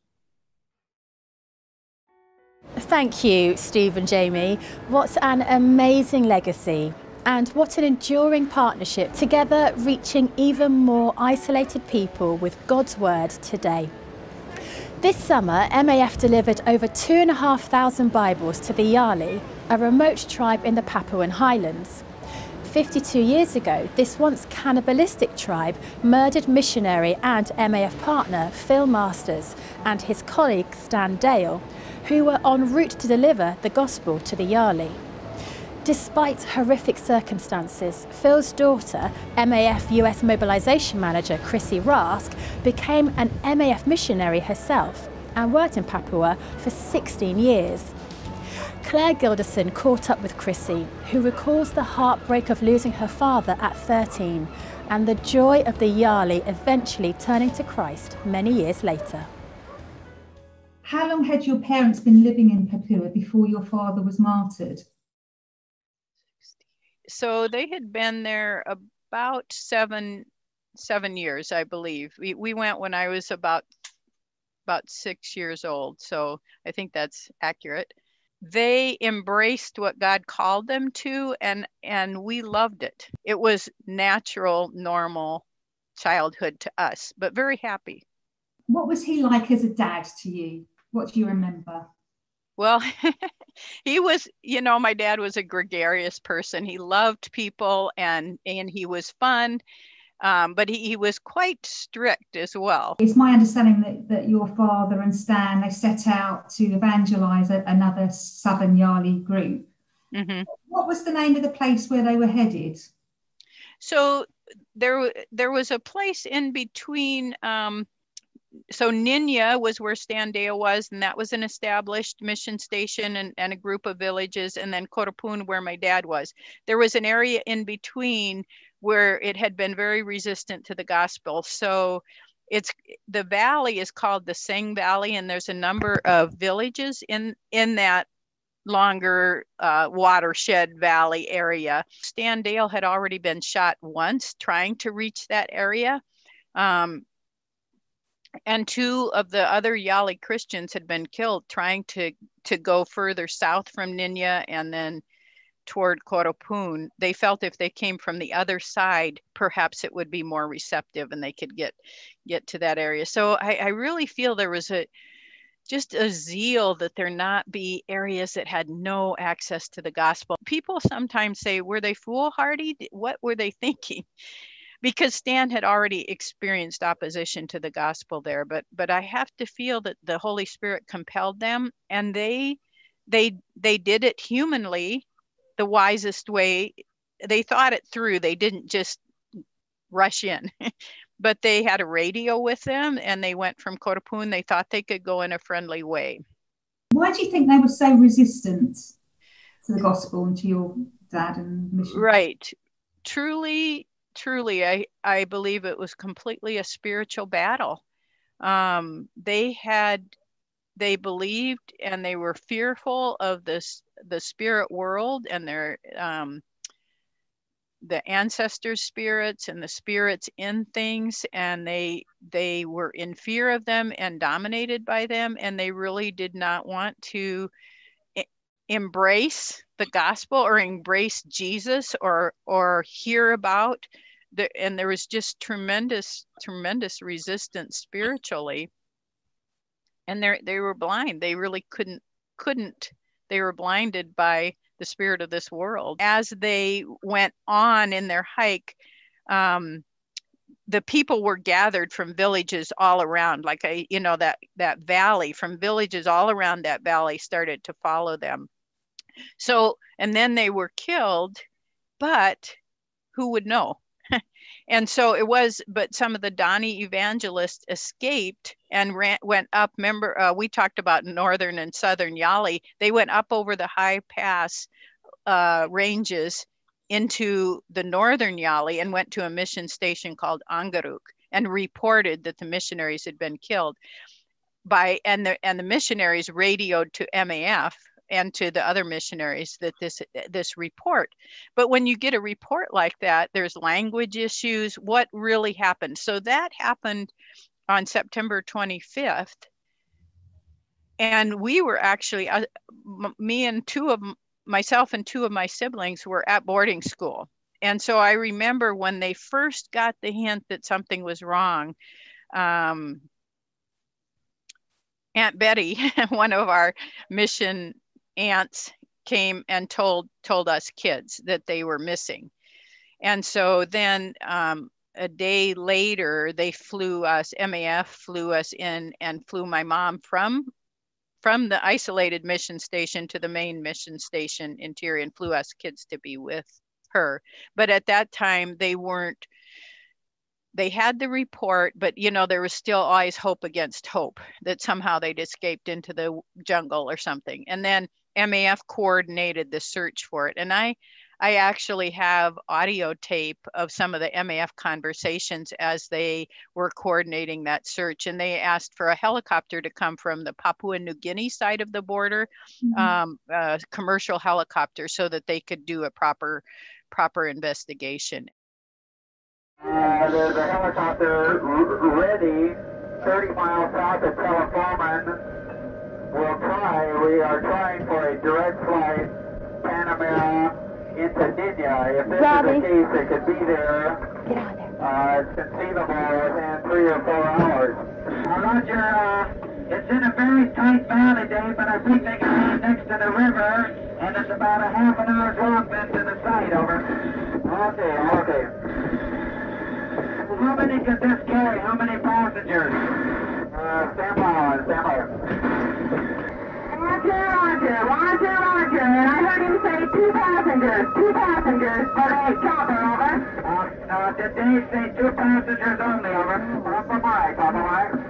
Thank you, Steve and Jamie. What an amazing legacy, and what an enduring partnership, together reaching even more isolated people with God's word today. This summer, M A F delivered over two and a half thousand Bibles to the Yali, a remote tribe in the Papuan Highlands. fifty-two years ago, this once cannibalistic tribe murdered missionary and M A F partner Phil Masters and his colleague Stan Dale, who were en route to deliver the gospel to the Yali. Despite horrific circumstances, Phil's daughter, M A F U S Mobilization Manager Chrissy Rask, became an M A F missionary herself and worked in Papua for sixteen years. Claire Gilderson caught up with Chrissy, who recalls the heartbreak of losing her father at thirteen and the joy of the Yali eventually turning to Christ many years later. How long had your parents been living in Papua before your father was martyred? So they had been there about seven, seven years, I believe. We, we went when I was about, about six years old. So I think that's accurate. They embraced what God called them to, and, and we loved it. It was natural, normal childhood to us, but very happy. What was he like as a dad to you? What do you remember? Well, he was, you know, my dad was a gregarious person. He loved people and, and he was fun, um, but he, he was quite strict as well. It's my understanding that, that your father and Stan, they set out to evangelize a, another Southern Yali group. Mm-hmm. What was the name of the place where they were headed? So there, there was a place in between. Um, so Ninya was where Standea was, and that was an established mission station and, and a group of villages. And then Korapun, where my dad was. There was an area in between where it had been very resistant to the gospel. So it's, the valley is called the Seng Valley, and there's a number of villages in, in that longer uh, watershed valley area. Stan Dale had already been shot once trying to reach that area. Um, and two of the other Yali Christians had been killed trying to, to go further south from Ninya and then toward Korapun. They felt if they came from the other side, perhaps it would be more receptive and they could get, get to that area. So I, I really feel there was a, just a zeal that there not be areas that had no access to the gospel. People sometimes say, were they foolhardy? What were they thinking? Because Stan had already experienced opposition to the gospel there, but but I have to feel that the Holy Spirit compelled them, and they they they did it humanly, the wisest way. They thought it through. They didn't just rush in. But they had a radio with them, and they went from Korapun. They thought they could go in a friendly way. Why do you think they were so resistant to the gospel and to your dad and mission? Right. Truly, truly, I, I believe it was completely a spiritual battle. Um, they had, they believed, and they were fearful of this, the spirit world and their, um, the ancestors' spirits and the spirits in things, and they they were in fear of them and dominated by them, and they really did not want to e- embrace the gospel or embrace Jesus or or hear about the, and there was just tremendous tremendous resistance spiritually, and they they were blind. They really couldn't couldn't they were blinded by the spirit of this world. As they went on in their hike, um, the people were gathered from villages all around, like a, you know, that, that valley, from villages all around that valley started to follow them. So, and then they were killed, but who would know? And so it was, but some of the Dani evangelists escaped and ran, went up. Remember, uh, we talked about northern and southern Yali. They went up over the high pass uh, ranges into the northern Yali and went to a mission station called Angaruk and reported that the missionaries had been killed by, and the, and the missionaries radioed to M A F and to the other missionaries that this this report. But when you get a report like that, there's language issues. What really happened? So that happened on September twenty-fifth. And we were actually, uh, m- me and two of, myself and two of my siblings were at boarding school. And so I remember when they first got the hint that something was wrong, um, Aunt Betty, one of our mission aunts, came and told told us kids that they were missing. And so then um, a day later, they flew us, M A F flew us in and flew my mom from from the isolated mission station to the main mission station in Tyrian, flew us kids to be with her. But at that time, they weren't, they had the report, but you know, there was still always hope against hope that somehow they'd escaped into the jungle or something. And then M A F coordinated the search for it. And I, I actually have audio tape of some of the M A F conversations as they were coordinating that search. And they asked for a helicopter to come from the Papua New Guinea side of the border, mm-hmm. um, a commercial helicopter, so that they could do a proper, proper investigation. Uh, there's a helicopter ready, thirty miles south of Telefoman. We'll try, we are trying for a direct flight, Panama into Ninya. If this Robbie. is the case, it could be there. Get on there. Uh, it's conceivable within three or four hours. Uh, Roger, uh, it's in a very tight valley, Dave, but I think they got it next to the river, and it's about a half an hour's walk then to the site, over. Okay, okay. How many could this carry? How many passengers? Uh, stand by, stand by. Roger, Roger, Roger, Roger. And I heard him say two passengers, two passengers for a chopper, over. Uh, uh, did Dave say two passengers only, over? Up for Mike, up for Mike.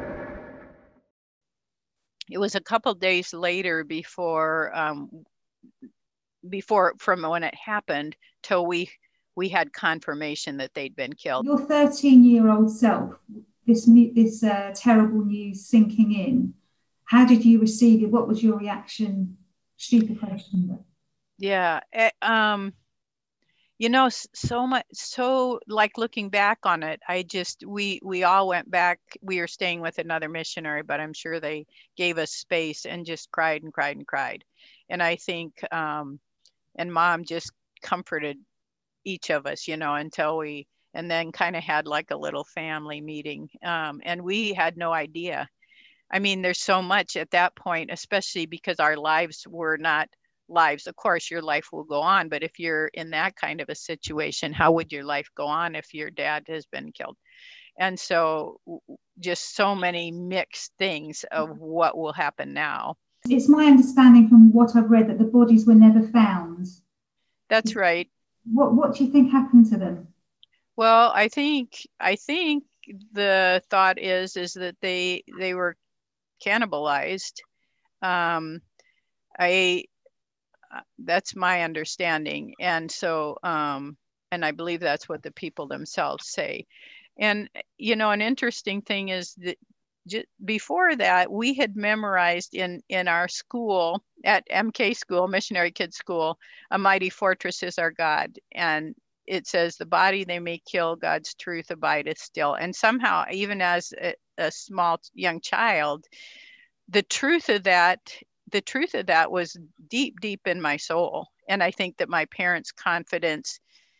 It was a couple days later before, um, before from when it happened till we we had confirmation that they'd been killed. Your thirteen-year-old self, this this uh, terrible news sinking in, how did you receive it? What was your reaction? Stupid question, but yeah, it, um, you know, so much, so like looking back on it, I just we we all went back. We were staying with another missionary, but I'm sure they gave us space and just cried and cried and cried. And I think, um, and Mom just comforted each of us, you know, until we, and then kind of had like a little family meeting. Um, and we had no idea. I mean, there's so much at that point, especially because our lives were not lives. Of course, your life will go on, but if you're in that kind of a situation, how would your life go on if your dad has been killed? And so just so many mixed things of what will happen now. It's my understanding from what I've read that the bodies were never found. That's right. What what do you think happened to them? Well, I think I think the thought is is that they they were cannibalized. Um, I that's my understanding, and so um, and I believe that's what the people themselves say. And you know, an interesting thing is that just before that, we had memorized in in our school at M K school, Missionary Kids School, "A mighty fortress is our God," and it says, "The body they may kill, God's truth abideth still." And somehow, even as a, a small young child, the truth of that, the truth of that was deep, deep in my soul. And I think that my parents' confidence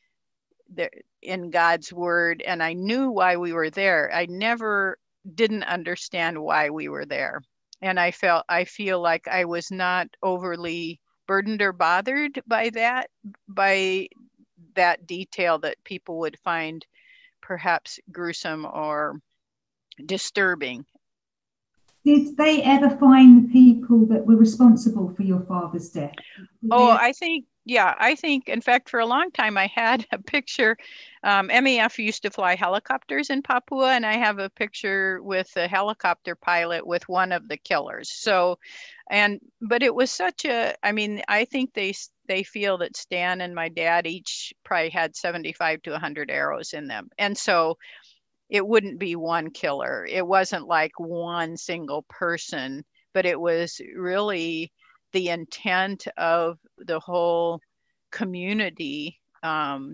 in God's word, and I knew why we were there. I never didn't understand why we were there. And I felt, I feel like I was not overly burdened or bothered by that, by that detail that people would find perhaps gruesome or disturbing. Did they ever find the people that were responsible for your father's death? Did oh, they... I think, yeah, I think, in fact, for a long time, I had a picture. Um, M A F used to fly helicopters in Papua, and I have a picture with a helicopter pilot with one of the killers. So, and, but it was such a, I mean, I think they, they feel that Stan and my dad each probably had seventy-five to one hundred arrows in them. And so it wouldn't be one killer. It wasn't like one single person, but it was really the intent of the whole community. Um,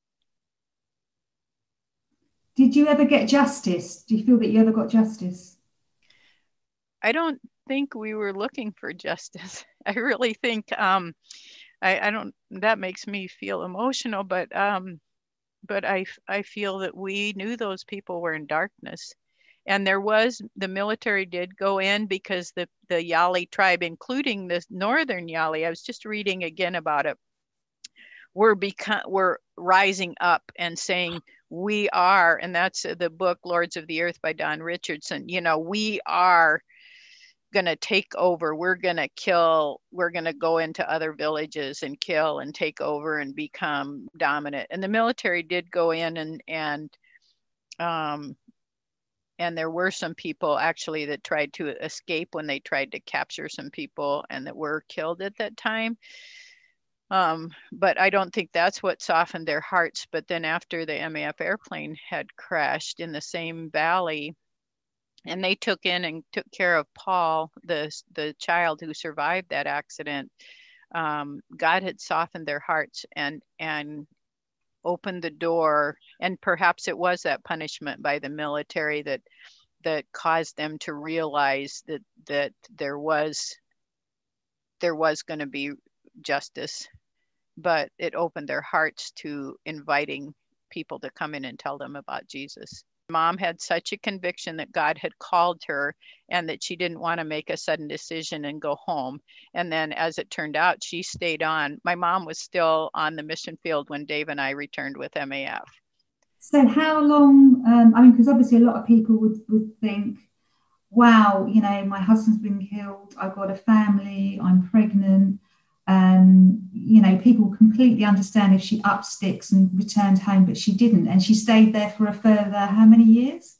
Did you ever get justice? Do you feel that you ever got justice? I don't think we were looking for justice. I really think, um, I, I don't, that makes me feel emotional, but um, but I, I feel that we knew those people were in darkness. And there was, the military did go in because the, the Yali tribe, including the northern Yali, I was just reading again about it, were, become, were rising up and saying, we are, and that's the book Lords of the Earth by Don Richardson, you know, we are going to take over. We're going to kill. We're going to go into other villages and kill and take over and become dominant. And the military did go in and, and, um, and there were some people actually that tried to escape when they tried to capture some people and that were killed at that time. Um, but I don't think that's what softened their hearts. But then after the M A F airplane had crashed in the same valley, and they took in and took care of Paul, the, the child who survived that accident, um, God had softened their hearts and, and opened the door. And perhaps it was that punishment by the military that that caused them to realize that that there was there was going to be justice, but it opened their hearts to inviting people to come in and tell them about Jesus. Mom had such a conviction that God had called her and that she didn't want to make a sudden decision and go home. And then as it turned out, she stayed on. My mom was still on the mission field when Dave and I returned with M A F. So how long, um, I mean, because obviously a lot of people would, would think, wow, you know, my husband's been killed, I've got a family, I'm pregnant. Um, you know, people completely understand if she up sticks and returned home, but she didn't. And she stayed there for a further, how many years?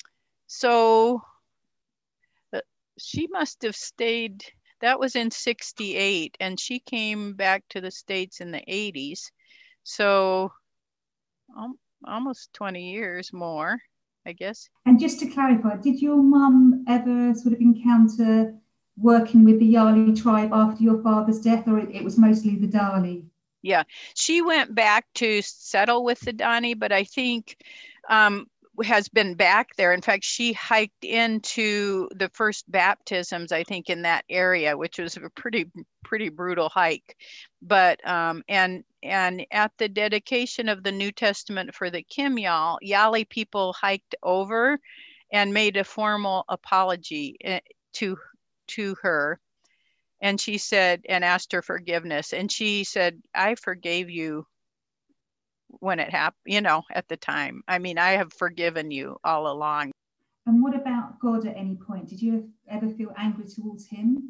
So uh, she must have stayed, that was in sixty-eight, and she came back to the States in the eighties. So um, almost twenty years more, I guess. And just to clarify, did your mum ever sort of encounter working with the Yali tribe after your father's death, or it was mostly the Dali? Yeah, she went back to settle with the Dani, but I think um, has been back there. In fact, she hiked into the first baptisms, I think, in that area, which was a pretty, pretty brutal hike. But, um, and, and at the dedication of the New Testament for the Kimyal, Yali people hiked over and made a formal apology to to her, and she said, and asked her forgiveness, and she said, I forgave you when it happened, you know, at the time. I mean, I have forgiven you all along. And what about God at any point? Did you ever feel angry towards him?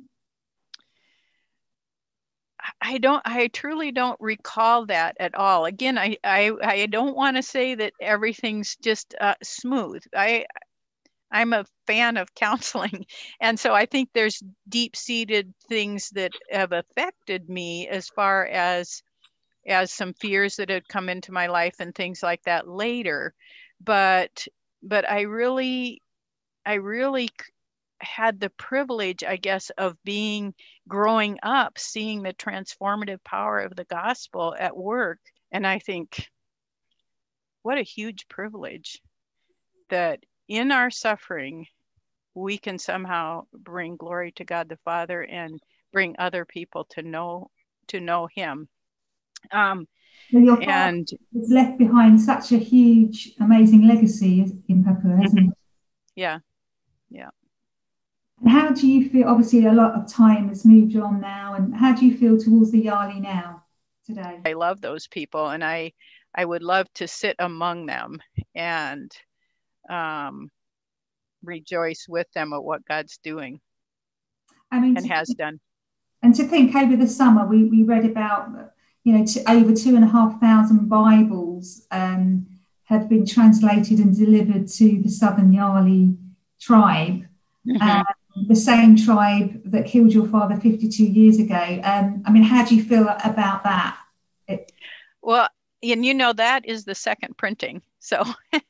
I don't, I truly don't recall that at all. Again, I, I, I don't want to say that everything's just uh, smooth. I, I'm a fan of counseling. And so I think there's deep-seated things that have affected me as far as, as some fears that had come into my life and things like that later. But, but I really, I really had the privilege, I guess, of being, growing up, seeing the transformative power of the gospel at work. And I think, what a huge privilege that in our suffering, we can somehow bring glory to God the Father and bring other people to know to know Him. Um, well, your and it's left behind such a huge, amazing legacy in Papua, hasn't mm-hmm. it? Yeah, yeah. And how do you feel? Obviously, a lot of time has moved on now, and how do you feel towards the Yali now, today? I love those people, and I, I would love to sit among them and um, rejoice with them at what God's doing I mean, and has think, done. And to think over the summer, we, we read about, you know, to over two and a half thousand Bibles um, have been translated and delivered to the Southern Yali tribe, mm-hmm. uh, the same tribe that killed your father fifty-two years ago. Um, I mean, how do you feel about that? It, well, and you know, that is the second printing. So,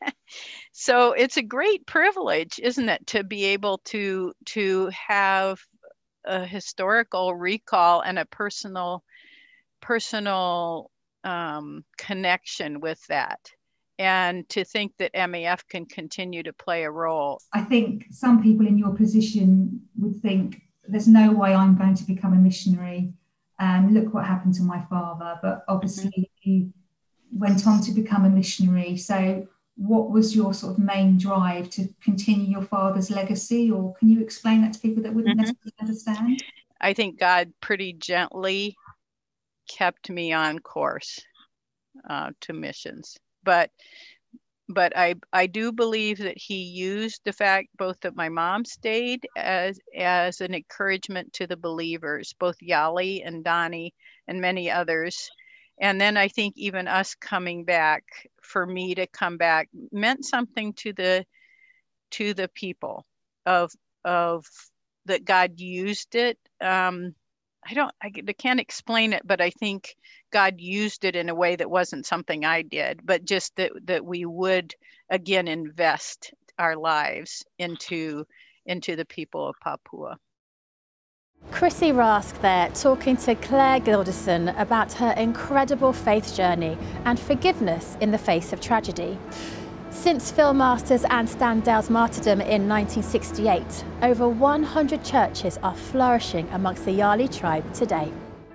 so it's a great privilege, isn't it, to be able to, to have a historical recall and a personal, personal um, connection with that. And to think that M A F can continue to play a role. I think some people in your position would think, there's no way I'm going to become a missionary. And look what happened to my father. But obviously, mm-hmm. you went on to become a missionary. So what was your sort of main drive, to continue your father's legacy? Or can you explain that to people that wouldn't mm-hmm. necessarily understand? I think God pretty gently kept me on course uh, to missions. But but I, I do believe that he used the fact both that my mom stayed as, as an encouragement to the believers, both Yali and Donnie and many others. And then I think even us coming back, for me to come back, meant something to the to the people of of that God used it. Um, I don't, I, I can't explain it, but I think God used it in a way that wasn't something I did, but just that that we would again invest our lives into into the people of Papua. Chrissy Rask there talking to Claire Gilderson about her incredible faith journey and forgiveness in the face of tragedy. Since Phil Masters and Stan Dale's martyrdom in nineteen sixty-eight, over one hundred churches are flourishing amongst the Yali tribe today.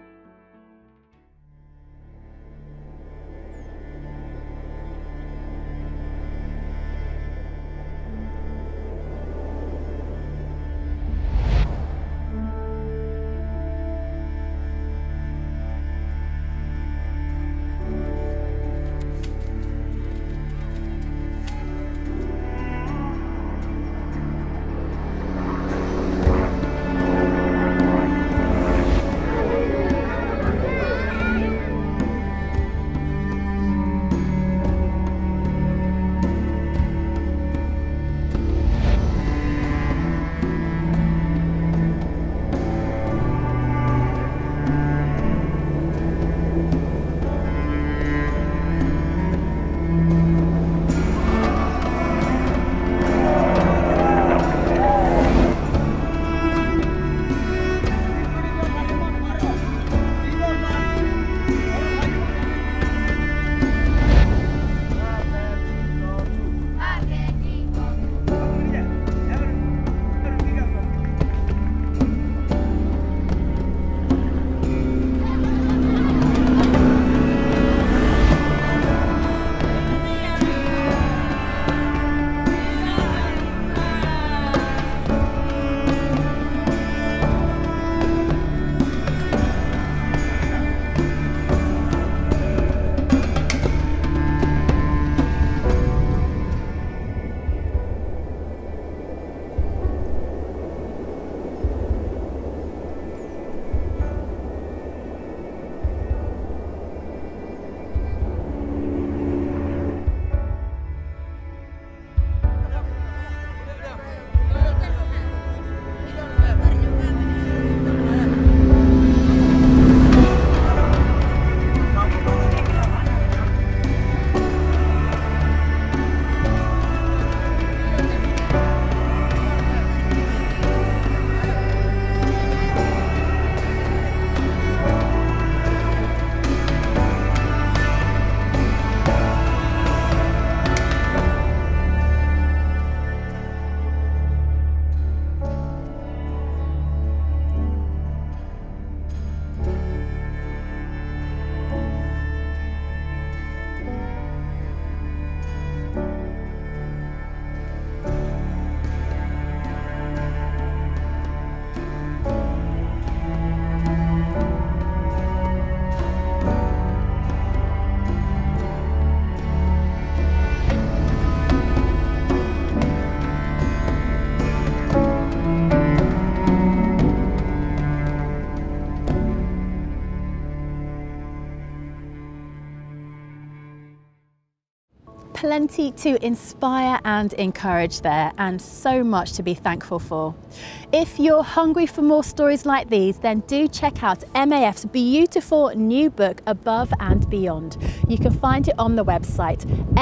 Plenty to inspire and encourage there, and so much to be thankful for. If you're hungry for more stories like these, then do check out M A F's beautiful new book, Above and Beyond. You can find it on the website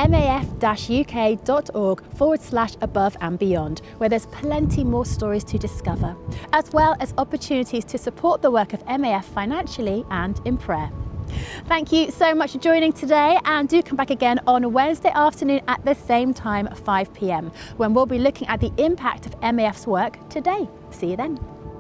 maf-uk.org forward slash above and beyond, where there's plenty more stories to discover, as well as opportunities to support the work of M A F financially and in prayer. Thank you so much for joining today, and do come back again on Wednesday afternoon at the same time, five p m, when we'll be looking at the impact of M A F's work today. See you then.